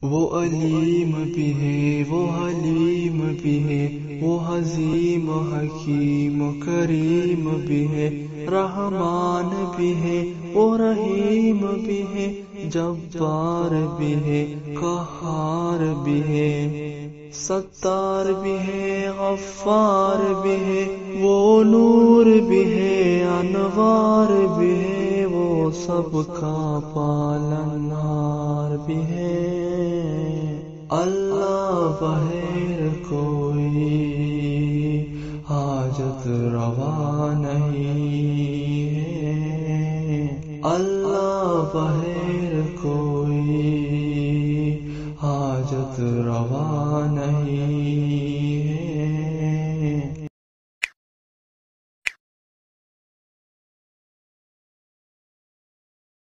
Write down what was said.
वो अलीम भी है, वो हलीम भी है, वो हज़ीम हकीम करीम भी है, रहमान भी है, वो रहीम भी है, जब्बार भी है, कहार भी है, सत्तार भी है, गफ्फार भी है, वो नूर भी है, अनवार भी है, वो सबका पालनहार भी है। अल्लाह बगैर कोई हाजत रवा नहीं है। अल्लाह बगैर कोई हाजत रवा नहीं